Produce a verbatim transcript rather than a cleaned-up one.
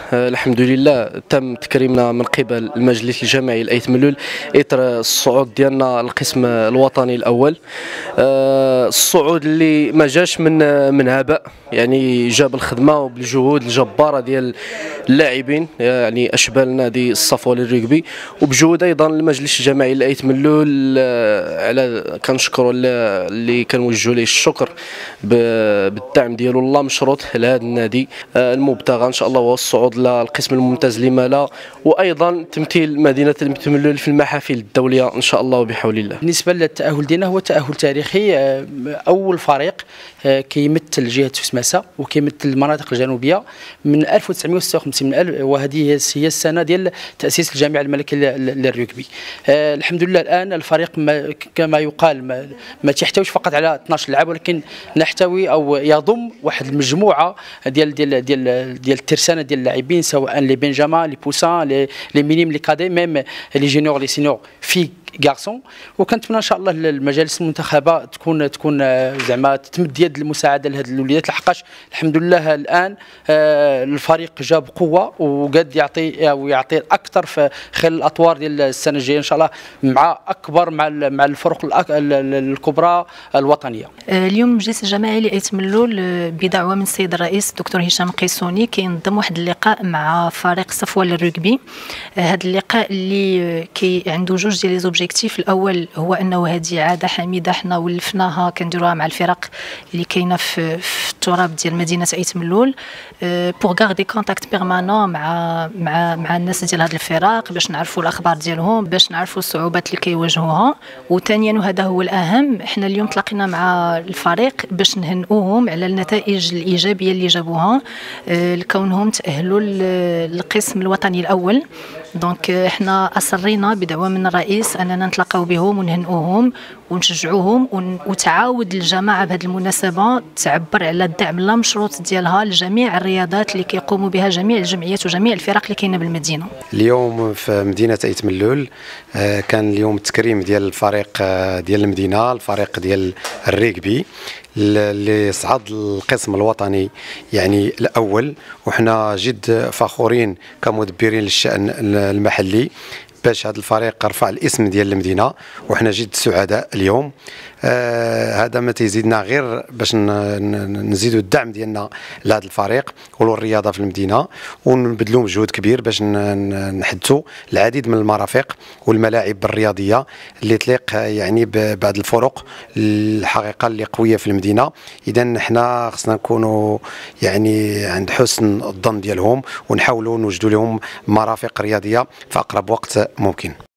آه، الحمد لله تم تكريمنا من قبل المجلس الجماعي لأيت ملول اثر الصعود ديالنا القسم الوطني الاول. آه، الصعود اللي ما جاش من من هباء، يعني جاب الخدمه وبالجهود الجباره ديال اللاعبين، يعني اشبال نادي الصفوه للرugby، وبجهود ايضا المجلس الجماعي لأيت ملول. آه، على كنشكروا اللي كنوجهوا ليه الشكر بالدعم ديالو الله مشروط لهذا النادي آه، المبتغى ان شاء الله هو الصعود للقسم الممتاز لما لا، وايضا تمثيل مدينه أيت ملول في المحافل الدوليه ان شاء الله وبحول الله. بالنسبه للتاهل ديالنا هو تاهل تاريخي، اول فريق كيمثل جهه سوسماسه وكيمثل المناطق الجنوبيه من ألف وتسعمائة وستة وخمسين، وهذه هي السنه ديال تاسيس الجامعه الملكيه للرugby. الحمد لله الان الفريق ما كما يقال ما, ما تحتويش فقط على اثناش لاعب، ولكن نحتوي او يضم واحد المجموعه ديال ديال ديال ديال الترسانه ديال اللاعبين، سواء لي بنجامان لي بوسان لي لي مينيم لي كادي ميم لي جونيور لي سينيور في غارسون. وكنتمنى ان شاء الله المجالس المنتخبه تكون تكون زعما تمد يد المساعده لهذه الوليدات، لحقاش الحمد لله الان الفريق جاب قوه وقد يعطي او يعطي اكثر في خلال الاطوار ديال السنه الجايه ان شاء الله، مع اكبر مع مع الفرق الكبرى الوطنيه. اليوم المجلس الجماعي لأيت ملول بدعوه من السيد الرئيس الدكتور هشام قيسوني كينظم واحد اللقاء مع فريق صفوه للرugby. هذا اللقاء اللي كي عنده جوج ديال لي زوبجيكتيف. الاول هو انه هذه عاده حميده حنا ولفناها كنديروها مع الفرق اللي كاينه في, في التراب ديال مدينه أيت ملول بوغ غاردي كونتاكت بيرمانون مع مع مع الناس ديال هاد الفرق باش نعرفوا الاخبار ديالهم، باش نعرفوا الصعوبات اللي كيواجهوها. وثانيا وهذا هو الاهم، احنا اليوم تلاقينا مع الفريق باش نهنئوهم على النتائج الايجابيه اللي جابوها لكونهم تاهلوا للقسم الوطني الاول. دونك احنا اصرينا بدعوه من الرئيس اننا نتلاقاو بهم ونهنئوهم ونشجعوهم، وتعاود الجماعه بهذه المناسبه تعبر على الدعم لا مشروط ديالها لجميع الرياضات اللي كيقوموا بها جميع الجمعيات وجميع الفرق اللي كاينه بالمدينه. اليوم في مدينه أيت ملول كان اليوم التكريم ديال الفريق ديال المدينه، الفريق ديال الريغبي اللي صعد القسم الوطني يعني الاول، وحنا جد فخورين كمدبرين للشأن المحلي باش هذا الفريق رفع الاسم ديال المدينه، وحنا جد سعداء اليوم. آه هذا ما تيزيدنا غير باش نزيدوا الدعم ديالنا لهذا الفريق والرياضه في المدينه، ونبذلوا مجهود كبير باش نحدثوا العديد من المرافق والملاعب الرياضيه اللي تليق يعني بهذه الفرق الحقيقه اللي قويه في المدينه. اذا حنا خصنا نكونوا يعني عند حسن الظن ديالهم، ونحاولوا نوجدوا لهم مرافق رياضيه في اقرب وقت ممكن.